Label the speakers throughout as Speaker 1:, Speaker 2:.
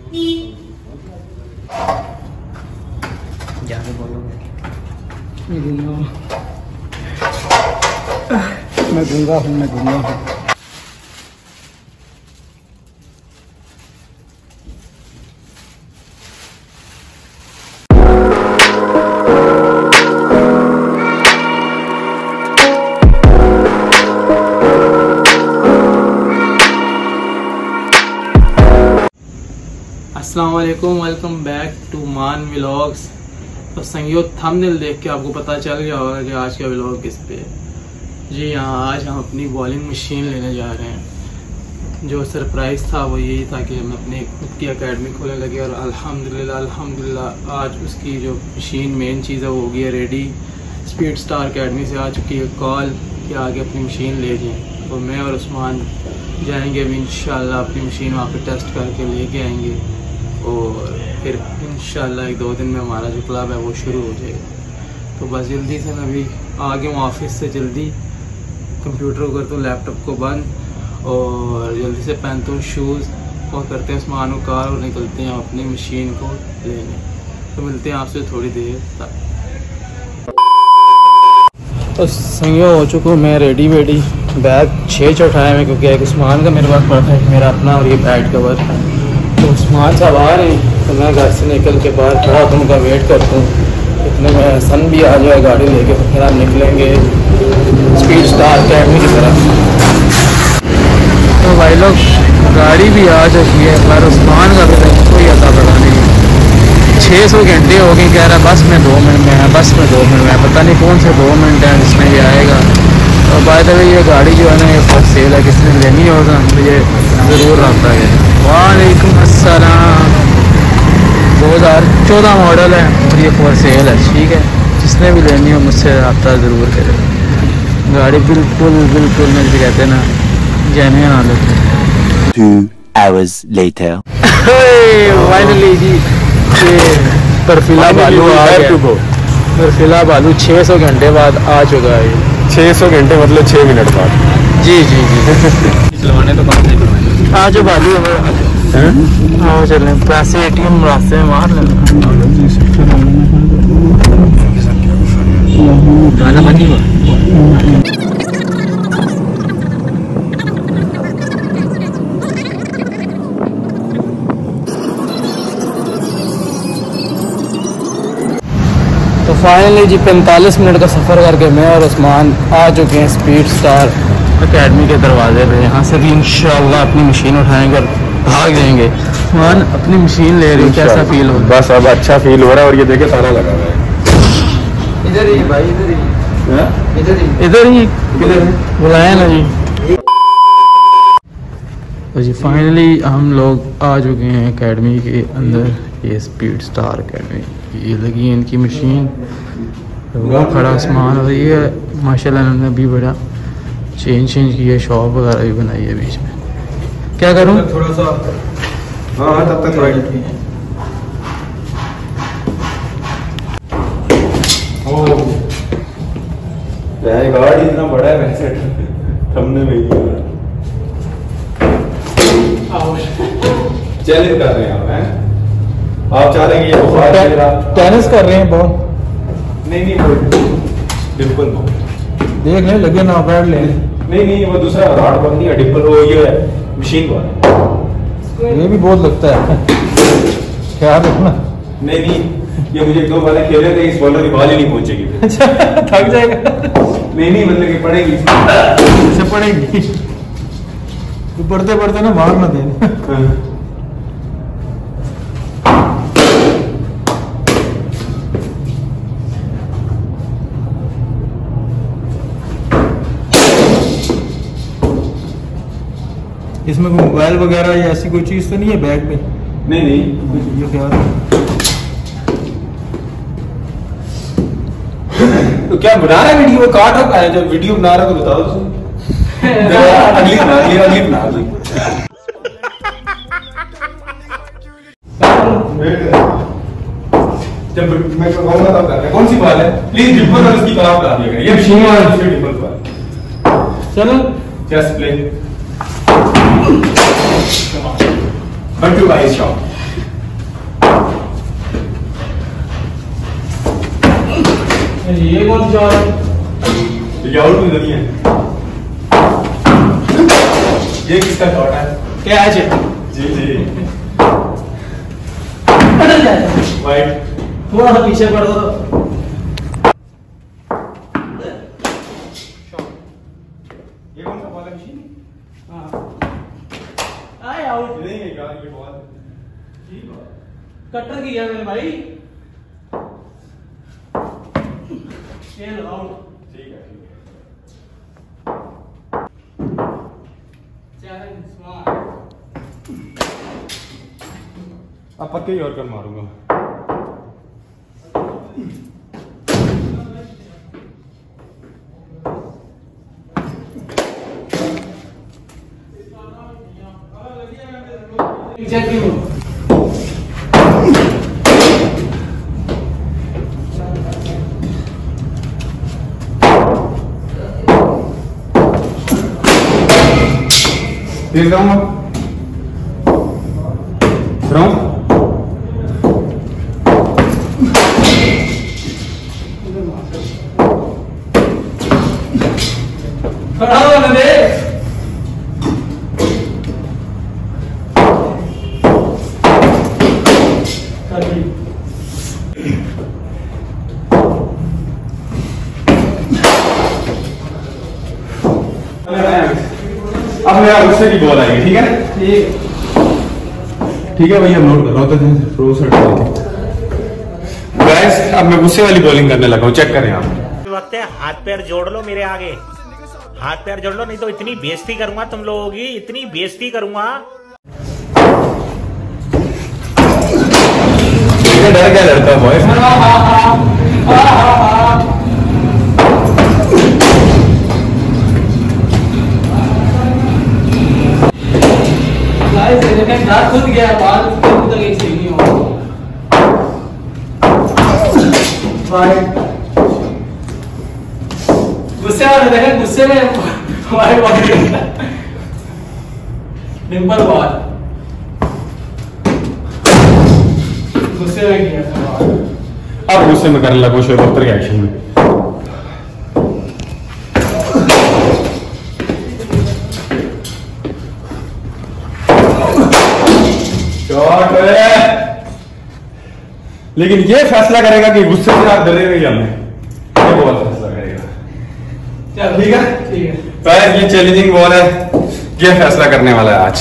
Speaker 1: जाके बोलोगे
Speaker 2: मैं दूंगा हूँ।
Speaker 1: अस्सलाम वालेकुम, welcome back to Maan vlogs. तो संयोग थंबनेल देख के आपको पता चल गया होगा कि आज का व्लॉग किस पे है। जी हाँ, आज हम अपनी बॉलिंग मशीन लेने जा रहे हैं। जो सरप्राइज़ था वो यही था कि हम अपनी खुद की एकेडमी खोलने लगे और अल्हम्दुलिल्लाह आज उसकी जो मशीन मेन चीज़ है वो हो गई है रेडी। स्पीड स्टार एकेडमी से आ चुकी है कॉल कि आगे अपनी मशीन ले जाएँ। तो मैं और उस्मान जाएंगे अभी इंशाल्लाह अपनी मशीन वहाँ पे टेस्ट करके लेके आएंगे और फिर इंशाल्लाह 1-2 दिन में हमारा जो क्लब है वो शुरू हो जाएगा। तो बस जल्दी से मैं अभी आ गया हूँ ऑफिस से, जल्दी कंप्यूटर को करता हूँ, लैपटॉप को बंद और जल्दी से पहनता हूँ शूज़ और करते हैं उस्मान को कार और निकलते हैं अपनी मशीन को लेने। तो मिलते हैं आपसे थोड़ी देर तक। तो संयोग हो चुका हूँ मैं रेडी बैग 6 उठाए हैं क्योंकि एक उस्मान का मेरे पास पड़ा था, मेरा अपना और ये बैट कवर। तो उस्मान साहब आ रहे हैं तो मैं घर से निकल के बाहर खड़ा हूँ, उनका वेट करता हूँ। इतने में सन भी आ जाए गाड़ी लेके तो फिर हम निकलेंगे स्पीड स्टार एकेडमी की तरफ। तो भाई लोग गाड़ी भी आ चुकी है पर उस्मान का भी कोई अता पता नहीं। 600 घंटे हो गए, कह रहा है बस में 2 मिनट में है, बस में 2 मिनट में है, पता नहीं कौन से 2 मिनट हैं जिसमें ये आएगा। और बाय द वे ये गाड़ी जो है ना ये फॉर सेल है, किसी ने लेनी होगा तो ये ज़रूर रखता है। वालेकुम अस्सलाम। 2014 मॉडल है और ये फॉर सेल है, ठीक है। जिसने भी लेनी हो मुझसे रब्ता ज़रूर करे। गाड़ी बिल्कुल मुझे कहते हैं ना जेन्युइन आ लेते हैं।
Speaker 3: 2 hours later
Speaker 1: फाइनली जी ये बर्फीला बालू आ गया। बर्फीला बालू 600 घंटे बाद आ चुका है।
Speaker 2: 600 घंटे मतलब 6 मिनट बाद।
Speaker 1: जी चलवाने तो कम से आज बालू आओ चलें, पैसे ATM रास्ते में मार लेना। तो फाइनली जी 45 मिनट का सफ़र करके मैं और उस्मान आ चुके हैं स्पीड स्टार एकेडमी के दरवाजे पे। यहाँ से भी इंशाल्लाह अपनी मशीन उठाएंगे और भाग जाएंगे। उस्मान अपनी मशीन ले रही, कैसा फील हो?
Speaker 2: बस अब अच्छा फील हो रहा है और ये देखे ताला लगा हुआ है।
Speaker 1: इधर ही भाई, इधर ही बुलाया ना जी। तो जी फाइनली हम लोग आ चुके हैं एकेडमी के अंदर। ये स्पीड स्टार एकेडमी, ये लगी है इनकी मशीन। वो खड़ा आसमान और ये माशाल्लाह इन्होंने अभी बड़ा चेंज की है, शॉप वगैरह भी बनाई है बीच में। क्या करूँ
Speaker 2: थोड़ा सा? हाँ तब तक थोड़ा गाड़ी इतना बड़ा है वैसे थमने में चैलेंज कर रहे हैं आप चाह रहे हैं ये
Speaker 1: टेनिस कर रहे हैं बॉल?
Speaker 2: नहीं वो डिम्पल
Speaker 1: देख ले लगे ना बैठ ले।
Speaker 2: नहीं वो दूसरा रॉड बॉल नहीं है, डिम्पल वो ये है मशीन बॉल।
Speaker 1: ये भी बहुत लगता है, ख्याल रखना।
Speaker 2: नहीं ये मुझे 2 बार खेले थे, इस बॉलर की बॉल ही नहीं पहुंचेगी।
Speaker 1: अच्छा थक जाएगा?
Speaker 2: नहीं मतलब कि पड़ेगी
Speaker 1: से पड़ेगी तो पढ़ते ना मार ना देना। इसमें कोई मोबाइल वगैरह या ऐसी कोई चीज़ तो नहीं है बैग में?
Speaker 2: नहीं
Speaker 1: ये क्या
Speaker 2: तो क्या बना रहा है वीडियो? काट रखा है, जब वीडियो बना रहा है तो बताओ तुम। अगली बना जब मैं कहूँगा तब कर। कौन सी बात है? प्लीज डिम्पल और उसकी कलाम करा दिया। ये मशीन वाला दूसरे डिम्पल पर। चलो जस्ट प्ले 1 2 by shot।
Speaker 1: ये कौन सी शॉट है?
Speaker 2: ये आउट में नहीं है। ये किसका शॉट है?
Speaker 1: कैच है।
Speaker 2: जी जी
Speaker 1: पटल जाए
Speaker 2: वाइट।
Speaker 1: थोड़ा सा पीछे पड़ दो।
Speaker 2: ये कौन सा बॉल है मशीन?
Speaker 1: हाँ आए आउट।
Speaker 2: नहीं है यार ये बॉल ठीक है।
Speaker 1: कटर किया मैंने भाई। खेल आउट।
Speaker 2: ठीक है ठीक है।
Speaker 1: Challenge smart.
Speaker 2: अब पक्के ही और कर मारूंगा।
Speaker 1: चेक क्यों?
Speaker 2: तेज कराऊंगा। कराऊं?
Speaker 1: खड़ा होने दे।
Speaker 2: अब मेरा गुस्से की बॉल आएगी ठीक है ना? ठीक है भैया नोट कर रहा हूँ तो थ्रो से हटा देते। गाइस अब मैं गुस्से वाली बॉलिंग करने लगा हूँ, चेक करें आप।
Speaker 4: वक्त है हाथ पैर जोड़ लो मेरे आगे, हाथ पैर जोड़ लो, नहीं तो इतनी बेइज्जती करूंगा तुम लोगों की, इतनी बेइज्जती करूंगा।
Speaker 2: डर क्या लड़का बॉय?
Speaker 1: खुद गया बाल तक एक सही नहीं होगा। गुस्से वाले देखें, गुस्से में हमारे बॉल डिम्पल बॉल गुस्से में किया था।
Speaker 2: अब गुस्से में करने लगा शोएब अख्तर के एक्शन में। शॉट है लेकिन ये फैसला करेगा कि गुस्से से आप डरेगा या नहीं, ये बहुत फैसला करेगा।
Speaker 1: चल
Speaker 2: ठीक है
Speaker 1: ठीक है।
Speaker 2: पर ये चैलेंजिंग बॉल है, ये फैसला करने वाला है आज।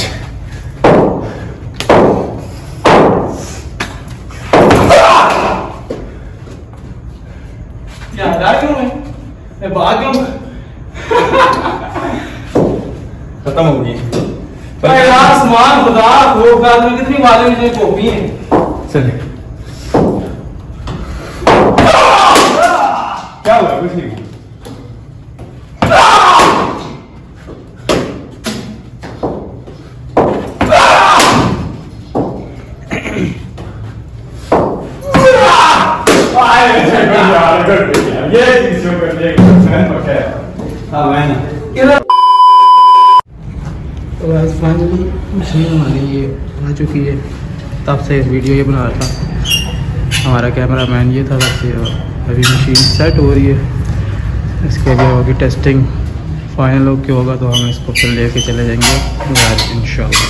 Speaker 1: मैं भाग क्यों?
Speaker 2: खत्म होगी।
Speaker 1: आसमान खुदा वो में कितनी बातें मुझे कॉपी है।
Speaker 2: चलिए क्या हुआ? कुछ नहीं। ये चीज जो कर दिया हाँ मैं
Speaker 1: तो फाइनली मशीन हमारी ये आ चुकी है। तब से वीडियो ये बना रहा था हमारा कैमरा मैन, ये था तब से। अभी मशीन सेट हो रही है, इसके लिए होगी टेस्टिंग। फाइनल ओके होगा तो हम इसको फिर लेके चले जाएंगे घर इंशाल्लाह।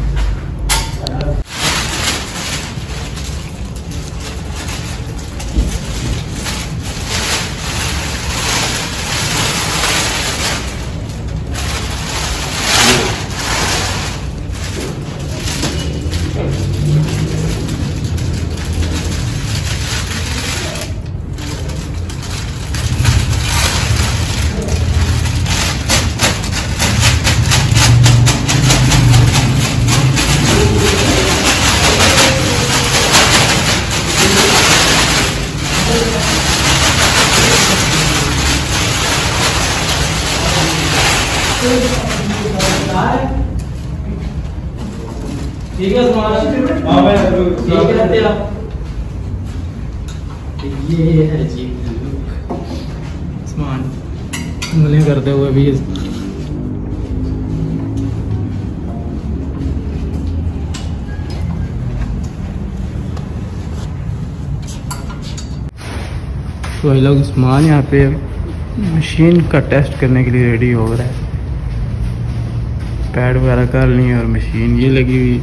Speaker 1: ठीक है ये है जी उस्मान उंगलियां करते हुए भी तो तो ये लोग उस्मान यहाँ पे मशीन का टेस्ट करने के लिए रेडी हो रहा है। पैड वगैरह कर ली और मशीन ये लगी हुई।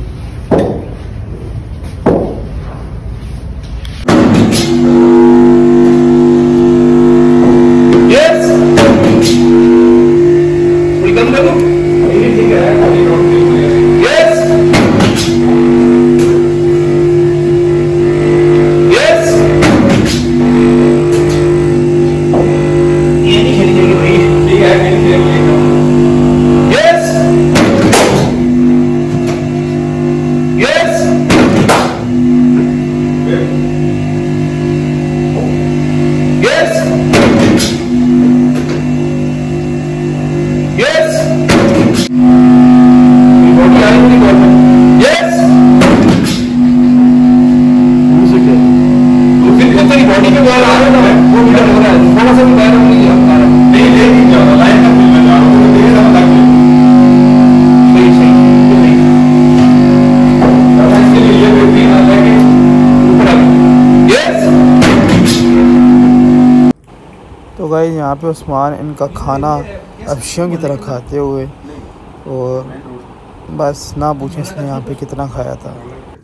Speaker 1: तो गाइस यहाँ पे उस्मान इनका खाना अफशियों की तरह खाते हुए, और बस ना पूछें इसने यहाँ पे कितना खाया था।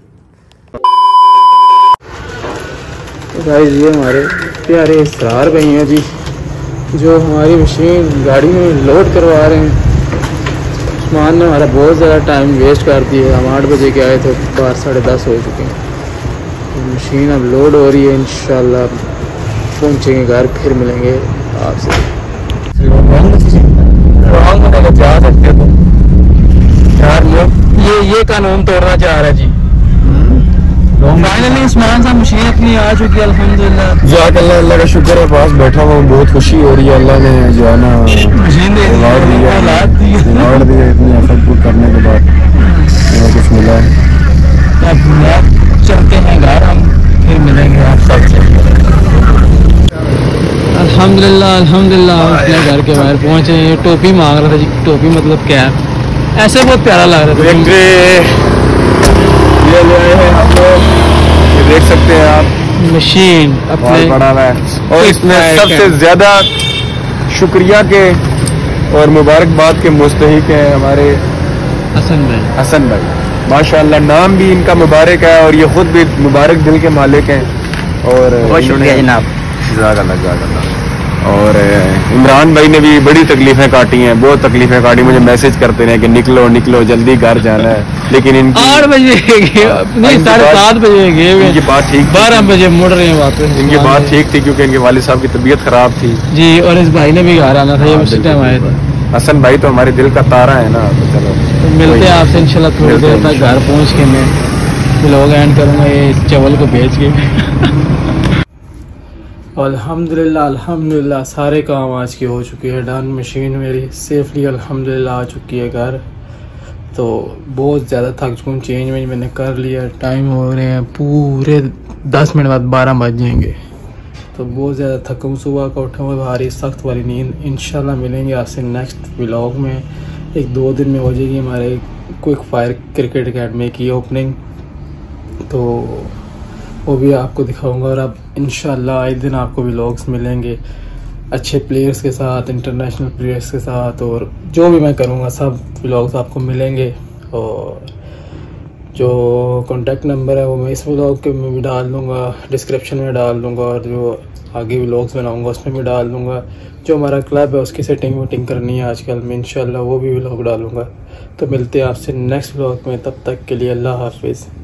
Speaker 1: तो गाइस ये हमारे प्यारे इसरार भाई हैं जी, जो हमारी मशीन गाड़ी में लोड करवा रहे हैं। उस्मान ने हमारा बहुत ज़्यादा टाइम वेस्ट कर दिया। हम 8 बजे के आए थे, 10 साढ़े 10 हो चुके हैं। तो मशीन अब लोड हो रही है, इंशाल्लाह पहुँचेंगे घर, फिर मिलेंगे आपसे। जा सकते हो यार, ये कानून तोड़ना चाह रहा है जी। फाइनली उस्मान साहब मशीन अपनी आ चुकी है अल्हम्दुलिल्लाह। जाक अल्लाह का शुक्र है, पास बैठा हुआ बहुत खुशी हो रही है। अल्लाह ने जो है ना मशीन दे दिया इतनी एफर्ट करने के बाद कुछ मिला। अब चलते हैं घर, हम फिर मिलेंगे आप सबसे। अल्हम्दुलिल्लाह अल्हम्दुलिल्लाह अपने घर के बाहर पहुँचे। टोपी मांग रहा था जी, टोपी मतलब क्या है, ऐसे बहुत प्यारा लग रहा था। ये ले आए हैं हम लोग, ये देख सकते हैं आप, मशीन अपने बड़ा हुआ है। और इसमें सबसे ज्यादा शुक्रिया के और मुबारकबाद के मुस्तहिक हैं हमारे हसन भाई। माशाअल्लाह नाम भी इनका मुबारक है और ये खुद भी मुबारक दिल के मालिक हैं। और बहुत शुक्रिया जनाब, जज़ाकल्लाह। और इमरान भाई ने भी बड़ी तकलीफें काटी हैं, बहुत तकलीफें काटी। मुझे मैसेज करते रहे कि निकलो निकलो जल्दी घर जाना है, लेकिन इनकी 8 बजे नहीं 7:30 बजे गए। इनकी बात ठीक, 12 बजे मुड़ रहे हैं वापस। इनकी बात ठीक थी क्योंकि इनके वालिद साहब की तबीयत खराब थी जी, और इस भाई ने भी घर आना था, ये उसी टाइम आए थे। हसन भाई तो हमारे दिल का तारा है ना। तो चलो तो मिलते हैं आपसे इंशाल्लाह थोड़ी देर तक। घर पहुँच के मैं व्लॉग एंड करूँगा ये चावल को बेच के। अल्हम्दुलिल्लाह अल्हम्दुलिल्लाह सारे काम आज के हो चुके हैं डन। मशीन मेरी सेफली अल्हम्दुलिल्लाह आ चुकी है घर। तो बहुत ज़्यादा थक चुका हूँ, चेंज वेंज मैंने कर लिया। टाइम हो रहे हैं पूरे 10 मिनट बाद 12 बज जाएंगे। तो बहुत ज़्यादा थका हूँ, सुबह का उठा हुआ भारी सख्त वाली नींद। इंशाल्लाह मिलेंगे आपसे नेक्स्ट व्लॉग में। 1-2 दिन में हो जाएगी हमारे क्विक फायर क्रिकेट अकेडमी की ओपनिंग, तो वो भी आपको दिखाऊंगा। और अब इंशाल्लाह आए दिन आपको व्लॉग्स मिलेंगे अच्छे प्लेयर्स के साथ, इंटरनेशनल प्लेयर्स के साथ, और जो भी मैं करूँगा सब व्लॉग्स आपको मिलेंगे। और जो कॉन्टैक्ट नंबर है वो मैं इस व्लॉग के में भी डाल दूँगा, डिस्क्रिप्शन में डाल दूँगा, और जो आगे व्लॉग्स बनाऊँगा उसमें भी डाल दूँगा। जो हमारा क्लब है उसकी सेटिंग वोटिंग करनी है आजकल में, इंशाल्लाह वो भी व्लॉग डालूँगा। तो मिलते हैं आपसे नेक्स्ट व्लॉग में, तब तक के लिए अल्लाह हाफिज़।